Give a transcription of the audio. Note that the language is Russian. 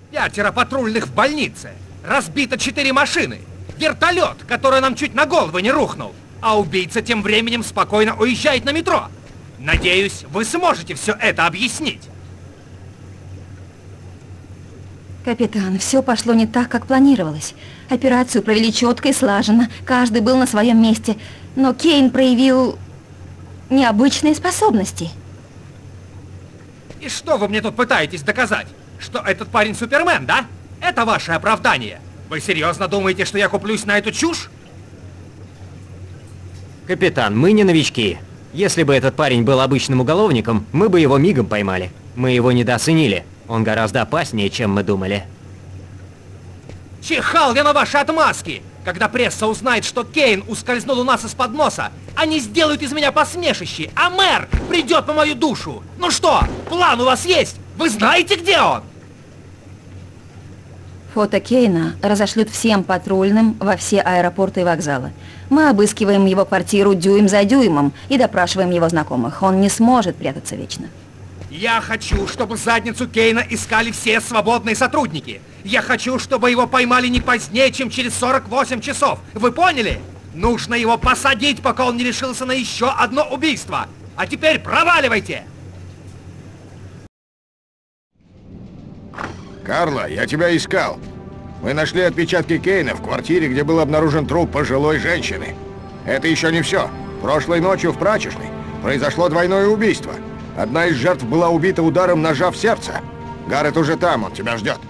5 патрульных в больнице. Разбито 4 машины. Вертолет, который нам чуть на голову не рухнул. А убийца тем временем спокойно уезжает на метро. Надеюсь, вы сможете все это объяснить. Капитан, все пошло не так, как планировалось. Операцию провели четко и слаженно. Каждый был на своем месте. Но Кейн проявил необычные способности. И что вы мне тут пытаетесь доказать? Что этот парень Супермен, да? Это ваше оправдание. Вы серьезно думаете, что я куплюсь на эту чушь? Капитан, мы не новички. Если бы этот парень был обычным уголовником, мы бы его мигом поймали. Мы его недооценили. Он гораздо опаснее, чем мы думали. Чихал я на ваши отмазки! Когда пресса узнает, что Кейн ускользнул у нас из-под носа, они сделают из меня посмешище, а мэр придет по мою душу! Ну что, план у вас есть? Вы знаете, где он? Фото Кейна разошлют всем патрульным во все аэропорты и вокзалы. Мы обыскиваем его квартиру дюйм за дюймом и допрашиваем его знакомых. Он не сможет прятаться вечно. Я хочу, чтобы задницу Кейна искали все свободные сотрудники. Я хочу, чтобы его поймали не позднее, чем через 48 часов. Вы поняли? Нужно его посадить, пока он не решился на еще одно убийство. А теперь проваливайте! Карла, я тебя искал. Мы нашли отпечатки Кейна в квартире, где был обнаружен труп пожилой женщины. Это еще не все. Прошлой ночью в прачечной произошло двойное убийство. Одна из жертв была убита ударом ножа в сердце. Гаррет уже там, он тебя ждет.